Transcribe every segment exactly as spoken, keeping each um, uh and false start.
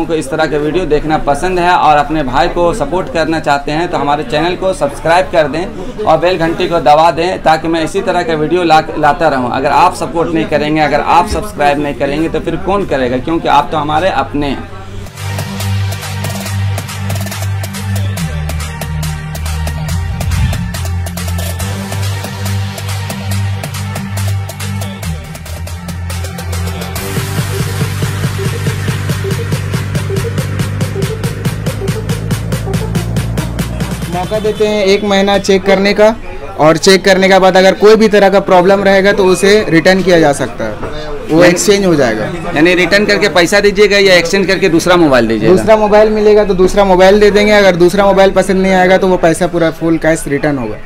लोगों को इस तरह के वीडियो देखना पसंद है और अपने भाई को सपोर्ट करना चाहते हैं तो हमारे चैनल को सब्सक्राइब कर दें और बेल घंटी को दबा दें ताकि मैं इसी तरह का वीडियो ला लाता रहूं। अगर आप सपोर्ट नहीं करेंगे, अगर आप सब्सक्राइब नहीं करेंगे तो फिर कौन करेगा, क्योंकि आप तो हमारे अपने हैं। मौका देते हैं एक महीना चेक करने का, और चेक करने के बाद अगर कोई भी तरह का प्रॉब्लम रहेगा तो उसे रिटर्न किया जा सकता है, वो एक्सचेंज हो जाएगा। यानी रिटर्न करके पैसा दीजिएगा या एक्सचेंज करके दूसरा मोबाइल दीजिएगा? दूसरा मोबाइल मिलेगा तो दूसरा मोबाइल दे देंगे, अगर दूसरा मोबाइल पसंद नहीं आएगा तो वो पैसा पूरा फुल कैश रिटर्न होगा।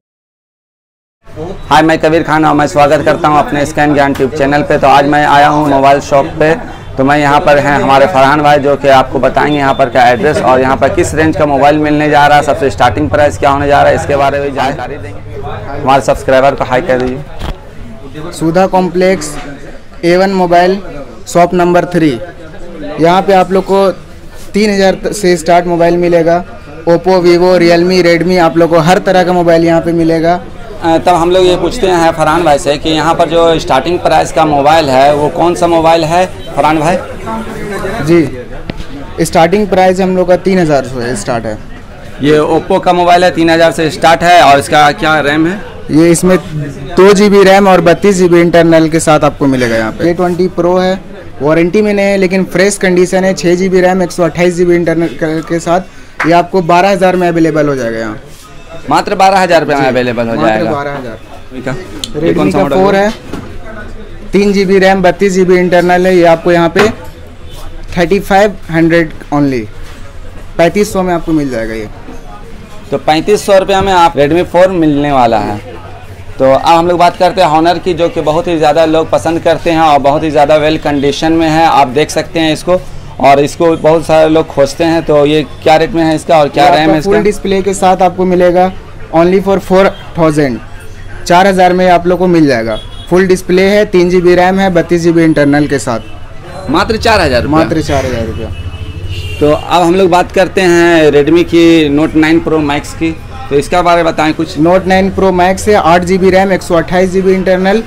हाय, मैं कबीर खान और मैं स्वागत करता हूं अपने स्कैन ज्ञान ट्यूब चैनल पे। तो आज मैं आया हूं मोबाइल शॉप पे। तो मैं यहाँ पर हैं हमारे फरहान भाई जो कि आपको बताएंगे यहाँ पर का एड्रेस और यहाँ पर किस रेंज का मोबाइल मिलने जा रहा है, सबसे स्टार्टिंग प्राइस क्या होने जा रहा है, इसके बारे में जानकारी देंगे। हमारे सब्सक्राइबर को हाई कर दीजिए। Sudha complex A one mobile shop number three, यहाँ पे आप लोग को तीन हज़ार से स्टार्ट मोबाइल मिलेगा। ओप्पो, वीवो, रियलमी, रेडमी, आप लोग को हर तरह का मोबाइल यहाँ पे मिलेगा। तब हम लोग ये पूछते हैं फरहान भाई से कि यहाँ पर जो स्टार्टिंग प्राइस का मोबाइल है वो कौन सा मोबाइल है फरहान भाई? जी, स्टार्टिंग प्राइस हम लोग का तीन हज़ार से स्टार्ट है। ये ओप्पो का मोबाइल है, तीन हज़ार से स्टार्ट है। और इसका क्या रैम है? ये इसमें दो जी बी रैम और बत्तीस जी बी इंटरनल के साथ आपको मिलेगा। यहाँ पे ए ट्वेंटी प्रो है, वारंटी में नहीं है लेकिन फ्रेश कंडीशन है। छः जी बी रैम, एक सौ अट्ठाईस जी बी इंटरनल के साथ ये आपको बारह हज़ार में अवेलेबल हो जाएगा। यहाँ मात्र बारह हज़ार रुपये में अवेलेबल हो जाएगा। बारह हज़ार रेडमी का फोर है, तीन जी बी रैम, बत्तीस जी बी इंटरनल है। ये आपको यहाँ पे थर्टी फाइव हंड्रेड ओनली, पैंतीस सौ में आपको मिल जाएगा। ये तो पैंतीस सौ रुपये में आप रेडमी फोर मिलने वाला है। तो अब हम लोग बात करते हैं हॉनर की, जो कि बहुत ही ज़्यादा लोग पसंद करते हैं और बहुत ही ज़्यादा वेल कंडीशन में है। आप देख सकते हैं इसको, और इसको बहुत सारे लोग खोजते हैं। तो ये क्या रेट में है इसका और क्या रैम है इसका? फुल डिस्प्ले के साथ आपको मिलेगा ओनली फॉर फोर थाउजेंड, चार हज़ार में आप लोग को मिल जाएगा। फुल डिस्प्ले है, तीन जी बी रैम है, बत्तीस जी बी इंटरनल के साथ मात्र चार हज़ार मात्र चार हज़ार रुपया। तो अब हम लोग बात करते हैं रेडमी की नोट नाइन प्रो मैक्स की। तो इसका बारे में बताएं कुछ। नोट नाइन प्रो मैक्स है, आठ जी बी रैम, एक सौ अट्ठाईस जी बी इंटरनल,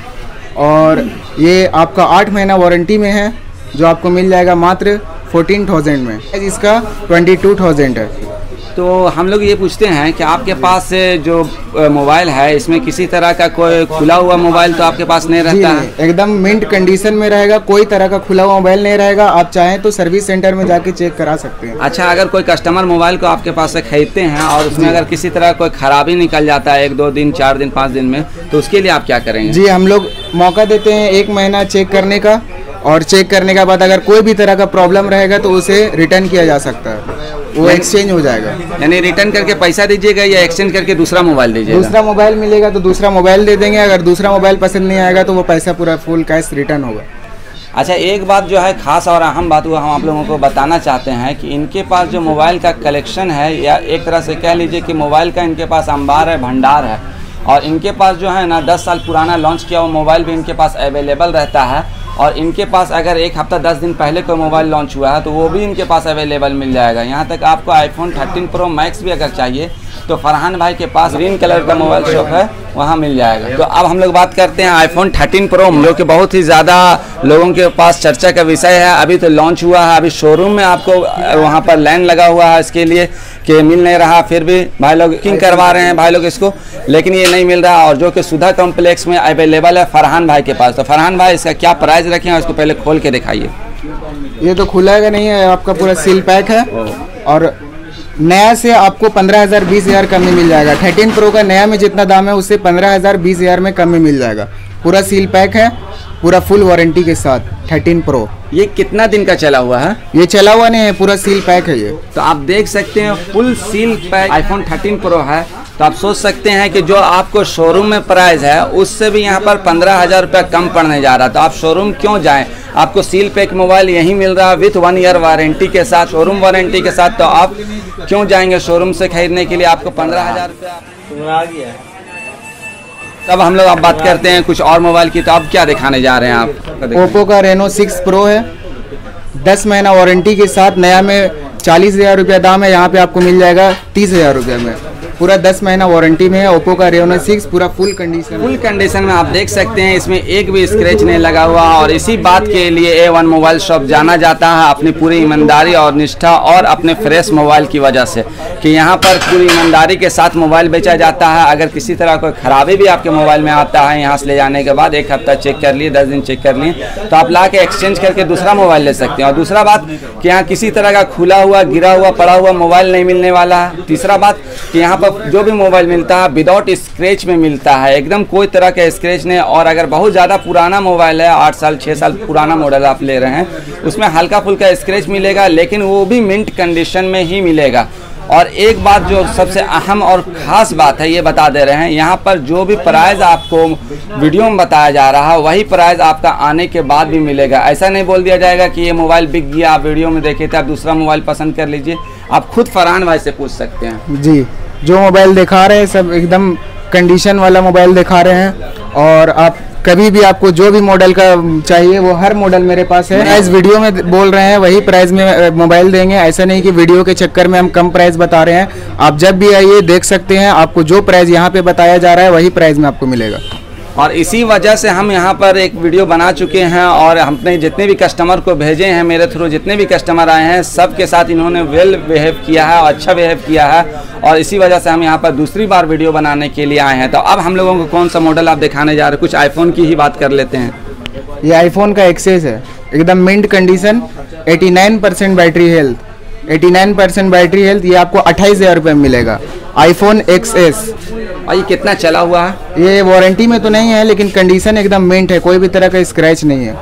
और ये आपका आठ महीना वारंटी में है, जो आपको मिल जाएगा मात्र फोर्टीन थाउजेंड में। इसका ट्वेंटी टू थाउजेंड है। तो हम लोग ये पूछते हैं कि आपके पास जो मोबाइल है इसमें किसी तरह का कोई खुला हुआ मोबाइल तो आपके पास नहीं रहता है? एकदम मिंट कंडीशन में रहेगा, कोई तरह का खुला हुआ मोबाइल नहीं रहेगा। आप चाहें तो सर्विस सेंटर में जाके चेक करा सकते हैं। अच्छा, अगर कोई कस्टमर मोबाइल को आपके पास से खरीदते हैं और उसमें अगर किसी तरह कोई खराबी निकल जाता है एक दो दिन, चार दिन, पाँच दिन में, तो उसके लिए आप क्या करेंगे? जी, हम लोग मौका देते हैं एक महीना चेक करने का, और चेक करने के बाद अगर कोई भी तरह का प्रॉब्लम रहेगा तो उसे रिटर्न किया जा सकता है, वो एक्सचेंज हो जाएगा। यानी रिटर्न करके पैसा दीजिएगा या एक्सचेंज करके दूसरा मोबाइल दीजिएगा? दूसरा मोबाइल मिलेगा तो दूसरा मोबाइल दे देंगे, अगर दूसरा मोबाइल पसंद नहीं आएगा तो वो पैसा पूरा फुल कैश रिटर्न होगा। अच्छा, एक बात जो है खास और अहम बात वो हम आप लोगों को बताना चाहते हैं कि इनके पास जो मोबाइल का कलेक्शन है, या एक तरह से कह लीजिए कि मोबाइल का इनके पास अंबार है, भंडार है। और इनके पास जो है ना दस साल पुराना लॉन्च किया हुआ मोबाइल भी इनके पास अवेलेबल रहता है। और इनके पास अगर एक हफ्ता दस दिन पहले कोई मोबाइल लॉन्च हुआ है तो वो भी इनके पास अवेलेबल मिल जाएगा। यहाँ तक आपको आईफोन थर्टीन प्रो मैक्स भी अगर चाहिए तो फरहान भाई के पास ग्रीन कलर का मोबाइल शॉप है, वहाँ मिल जाएगा। तो अब हम लोग बात करते हैं आईफोन थर्टीन प्रो, जो कि बहुत ही ज़्यादा लोगों के पास चर्चा का विषय है। अभी तो लॉन्च हुआ है, अभी शोरूम में आपको वहाँ पर लाइन लगा हुआ है इसके लिए कि मिल नहीं रहा, फिर भी भाई लोग बुकिंग करवा रहे हैं भाई लोग इसको, लेकिन ये नहीं मिल रहा। और जो कि सुधा कॉम्प्लेक्स में अवेलेबल है फरहान भाई के पास। तो फरहान भाई इसका क्या प्राइस रखें और इसको पहले खोल के दिखाइए। ये तो खुलाएगा नहीं है, आपका पूरा सील पैक है, और नया से आपको पंद्रह हज़ार बीस हज़ार कम में मिल जाएगा। थर्टीन प्रो का नया में जितना दाम है उससे पंद्रह हज़ार बीस हज़ार में कम में मिल जाएगा। पूरा सील पैक है, पूरा फुल वारंटी के साथ थर्टीन प्रो। ये कितना दिन का चला हुआ है? ये चला हुआ नहीं है, पूरा सील पैक है ये। तो आप देख सकते हैं full seal pack iPhone thirteen Pro है। तो आप सोच सकते हैं कि जो आपको शोरूम में प्राइस है उससे भी यहाँ पर पंद्रह हज़ार रुपये कम पड़ने जा रहा। तो आप शोरूम क्यों जाएं? आपको सील पैक मोबाइल यहीं मिल रहा है विथ वन ईयर वारंटी के साथ, शोरूम वारंटी के साथ। तो आप क्यों जाएंगे शोरूम से खरीदने के लिए? आपको पंद्रह हज़ार रुपये आ गया है। तब हम लोग अब बात करते हैं कुछ और मोबाइल की। तो आप क्या दिखाने जा रहे हैं? आप ओप्पो का रेनो सिक्स प्रो है, दस महीना वारंटी के साथ नया में चालीस हज़ार रुपया दाम है, यहाँ पे आपको मिल जाएगा तीस हज़ार रुपये में। पूरा दस महीना वारंटी में है ओप्पो का रेनो सिक्स, पूरा फुल कंडीशन फुल कंडीशन में आप देख सकते हैं, इसमें एक भी स्क्रैच नहीं लगा हुआ। और इसी बात के लिए ए वन मोबाइल शॉप जाना जाता है अपनी पूरी ईमानदारी और निष्ठा और अपने फ्रेश मोबाइल की वजह से, कि यहाँ पर पूरी ईमानदारी के साथ मोबाइल बेचा जाता है। अगर किसी तरह कोई खराबी भी आपके मोबाइल में आता है, यहाँ से ले जाने के बाद एक हफ्ता चेक कर लिए, दस दिन चेक कर लिए, तो आप ला के एक्सचेंज करके दूसरा मोबाइल ले सकते हैं। और दूसरा बात कि यहाँ किसी तरह का खुला हुआ, गिरा हुआ, पड़ा हुआ मोबाइल नहीं मिलने वाला है। तीसरा बात कि यहाँ पर जो भी मोबाइल मिलता है विदाउट स्क्रैच में मिलता है, एकदम कोई तरह का स्क्रैच नहीं। और अगर बहुत ज़्यादा पुराना मोबाइल है, आठ साल छः साल पुराना मॉडल आप ले रहे हैं, उसमें हल्का फुल्का स्क्रैच मिलेगा, लेकिन वो भी मिंट कंडीशन में ही मिलेगा। और एक बात जो सबसे अहम और ख़ास बात है, ये बता दे रहे हैं, यहाँ पर जो भी प्राइस आपको वीडियो में बताया जा रहा है वही प्राइस आपका आने के बाद भी मिलेगा। ऐसा नहीं बोल दिया जाएगा कि ये मोबाइल बिक गया, आप वीडियो में देखे थे, आप दूसरा मोबाइल पसंद कर लीजिए। आप खुद फरहान भाई से पूछ सकते हैं। जी, जो मोबाइल दिखा रहे हैं सब एकदम कंडीशन वाला मोबाइल दिखा रहे हैं। और आप कभी भी आपको जो भी मॉडल का चाहिए वो हर मॉडल मेरे पास है। इस वीडियो में बोल रहे हैं वही प्राइस में मोबाइल देंगे, ऐसा नहीं कि वीडियो के चक्कर में हम कम प्राइस बता रहे हैं। आप जब भी आइए देख सकते हैं, आपको जो प्राइस यहाँ पे बताया जा रहा है वही प्राइस में आपको मिलेगा। और इसी वजह से हम यहाँ पर एक वीडियो बना चुके हैं और हमने जितने भी कस्टमर को भेजे हैं, मेरे थ्रू जितने भी कस्टमर आए हैं, सबके साथ इन्होंने वेल बिहेव किया है और अच्छा बिहेव किया है। और इसी वजह से हम यहाँ पर दूसरी बार वीडियो बनाने के लिए आए हैं। तो अब हम लोगों को कौन सा मॉडल आप दिखाने जा रहे हैं? कुछ आईफोन की ही बात कर लेते हैं। ये आईफोन का एक्सेस है, एकदम मिंट कंडीशन, नवासी परसेंट बैटरी हेल्थ, नवासी परसेंट बैटरी हेल्थ। ये आपको अट्ठाईस हज़ार रुपये में मिलेगा। IPhone X S. और ये कितना चला हुआ है? ये वारंटी में तो नहीं है, लेकिन कंडीशन एकदम मिंट है, कोई भी तरह का स्क्रैच नहीं है।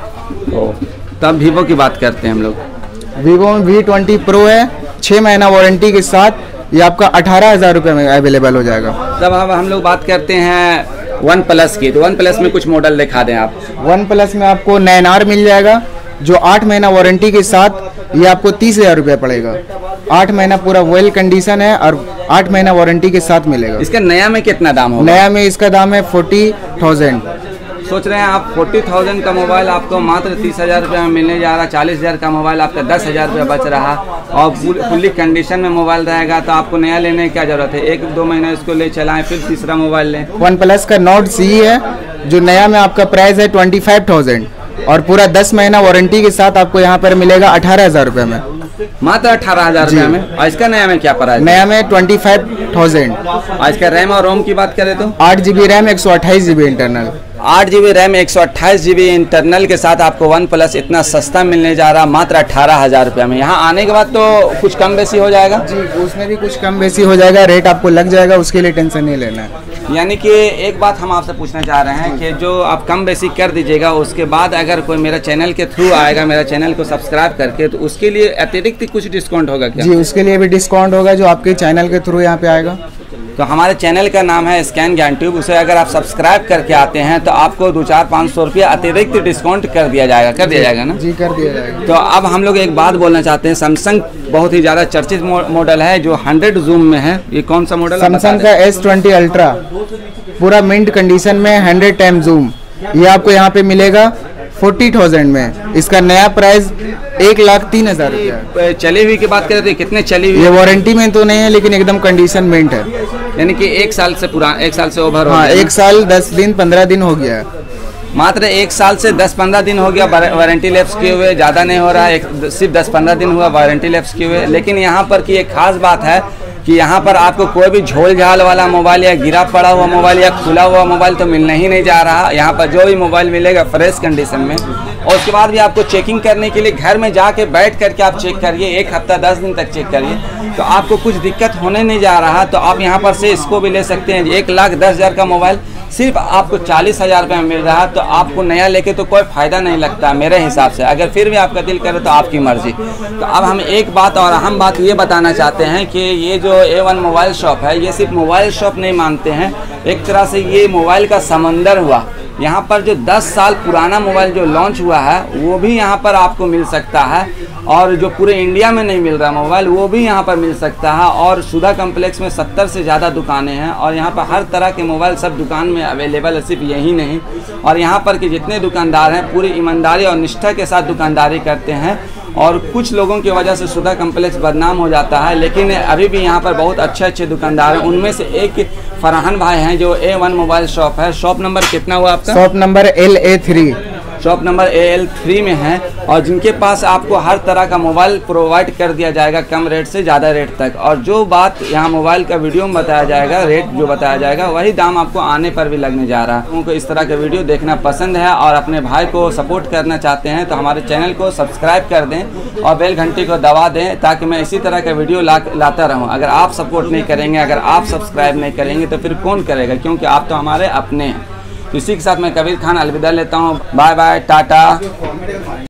तब वीवो की बात करते हैं हम लोग। वीवो में वी ट्वेंटी प्रो है, छः महीना वारंटी के साथ, ये आपका अठारह हज़ार रुपये में अवेलेबल हो जाएगा। तब अब हम लोग बात करते हैं वन प्लस की। तो वन प्लस में कुछ मॉडल दिखा दें आप। वन प्लस में आपको नाइन आर मिल जाएगा, जो आठ महीना वारंटी के साथ ये आपको तीस हज़ार रुपये पड़ेगा। आठ महीना पूरा वेल कंडीशन है और आठ महीना वारंटी के साथ मिलेगा। इसका नया में कितना दाम होगा? नया में इसका दाम है फोर्टी थाउजेंड। सोच रहे हैं आप फोर्टी थाउजेंड का मोबाइल आपको मात्र तीस हज़ार रुपये में मिलने जा रहा। चालीस हज़ार का मोबाइल आपका दस हज़ार रुपये बच रहा और फुल्ली कंडीशन में मोबाइल रहेगा। तो आपको नया लेने की क्या जरूरत है? एक दो महीने इसको ले चलाएं, फिर तीसरा मोबाइल लें। वन प्लस का नोट सी है, जो नया में आपका प्राइस है ट्वेंटी फाइव थाउजेंड और पूरा दस महीना वारंटी के साथ आपको यहाँ पर मिलेगा अठारह हज़ार रुपये में, मात्र अठारह हज़ार रुपये में। और इसका नया में क्या प्राइस? नया में ट्वेंटी फाइव थाउजेंड। और इसका रैम और रोम की बात करें तो आठ जी बी रैम, एक सौ अट्ठाईस जी बी इंटरनल। आठ जी बी रैम, एक सौ अट्ठाईस जी बी इंटरनल के साथ आपको वन प्लस इतना सस्ता मिलने जा रहा, मात्र अठारह हज़ार रुपये में। यहाँ आने के बाद तो कुछ कम बेसी हो जाएगा? जी, उसमें भी कुछ कम बेसी हो जाएगा, रेट आपको लग जाएगा, उसके लिए टेंशन नहीं लेना है। यानी कि एक बात हम आपसे पूछना चाह रहे हैं कि जो आप कम बेसी कर दीजिएगा, उसके बाद अगर कोई मेरा चैनल के थ्रू आएगा, मेरा चैनल को सब्सक्राइब करके, तो उसके लिए अतिरिक्त कुछ डिस्काउंट होगा क्या? जी, उसके लिए भी डिस्काउंट होगा, जो आपके चैनल के थ्रू यहाँ पे आएगा। तो हमारे चैनल का नाम है स्कैन ज्ञान ट्यूब। उसे अगर आप सब्सक्राइब करके आते हैं तो आपको दो चार पाँच सौ रुपया अतिरिक्त डिस्काउंट कर दिया जाएगा। कर दिया जाएगा ना? जी, कर दिया जाएगा। तो अब हम लोग एक बात बोलना चाहते हैं। सैमसंग बहुत ही ज़्यादा चर्चित मॉडल है जो हंड्रेड जूम में है। ये कौन सा मॉडल? सैमसंग का एस ट्वेंटी अल्ट्रा, पूरा मिंट कंडीशन में, हंड्रेड टाइम जूम। ये आपको यहाँ पे मिलेगा फोर्टी थाउजेंड में। इसका नया प्राइस एक लाख तीन हजार रुपया। चली हुई की बात करें तो कितने चली हुई? ये वारंटी में तो नहीं है, लेकिन एकदम कंडीशन मिंट है। यानी कि एक साल से पुराना, एक साल से ओवर हो हाँ, गया। एक साल दस दिन पंद्रह दिन हो गया है। मात्र एक साल से दस पंद्रह दिन हो गया वारंटी लैप्स किए हुए, ज़्यादा नहीं हो रहा है। एक सिर्फ दस पंद्रह दिन हुआ वारंटी लैप्स किए हुए। लेकिन यहाँ पर की एक खास बात है कि यहाँ पर आपको कोई भी झोल झाल वाला मोबाइल या गिरा पड़ा हुआ मोबाइल या खुला हुआ मोबाइल तो मिलने ही नहीं जा रहा। यहाँ पर जो भी मोबाइल मिलेगा फ्रेश कंडीशन में। और उसके बाद भी आपको चेकिंग करने के लिए घर में जाके बैठ करके आप चेक करिए, एक हफ्ता दस दिन तक चेक करिए, तो आपको कुछ दिक्कत होने नहीं जा रहा। तो आप यहाँ पर से इसको भी ले सकते हैं। एक लाख दस हज़ार का मोबाइल सिर्फ आपको चालीस हज़ार रुपये में मिल रहा है। तो आपको नया लेके तो कोई फ़ायदा नहीं लगता मेरे हिसाब से। अगर फिर भी आपका दिल करे तो आपकी मर्ज़ी। तो अब हम एक बात और अहम बात ये बताना चाहते हैं कि ये जो ए वन मोबाइल शॉप है, ये सिर्फ मोबाइल शॉप नहीं मानते हैं, एक तरह से ये मोबाइल का समंदर हुआ। यहाँ पर जो दस साल पुराना मोबाइल जो लॉन्च हुआ है वो भी यहाँ पर आपको मिल सकता है। और जो पूरे इंडिया में नहीं मिल रहा मोबाइल वो भी यहाँ पर मिल सकता है। और सुधा कम्प्लेक्स में सत्तर से ज़्यादा दुकानें हैं और यहाँ पर हर तरह के मोबाइल सब दुकान में अवेलेबल है, सिर्फ यही नहीं। और यहाँ पर के जितने दुकानदार हैं पूरी ईमानदारी और निष्ठा के साथ दुकानदारी करते हैं। और कुछ लोगों की वजह से सुधा कम्प्लेक्स बदनाम हो जाता है, लेकिन अभी भी यहाँ पर बहुत अच्छे अच्छे दुकानदार हैं। उनमें से एक फरहान भाई हैं जो ए वन मोबाइल शॉप है। शॉप नंबर कितना हुआ आपका? Shop number L A three shop number A L three में है, और जिनके पास आपको हर तरह का मोबाइल प्रोवाइड कर दिया जाएगा, कम रेट से ज़्यादा रेट तक। और जो बात यहाँ मोबाइल का वीडियो में बताया जाएगा, रेट जो बताया जाएगा, वही दाम आपको आने पर भी लगने जा रहा है। उनको इस तरह के वीडियो देखना पसंद है और अपने भाई को सपोर्ट करना चाहते हैं तो हमारे चैनल को सब्सक्राइब कर दें और बेल घंटी को दबा दें, ताकि मैं इसी तरह का वीडियो ला लाता रहूँ। अगर आप सपोर्ट नहीं करेंगे, अगर आप सब्सक्राइब नहीं करेंगे तो फिर कौन करेगा, क्योंकि आप तो हमारे अपने हैं। तो इसी के साथ मैं कबीर खान अलविदा लेता हूँ। Bye bye, Tata.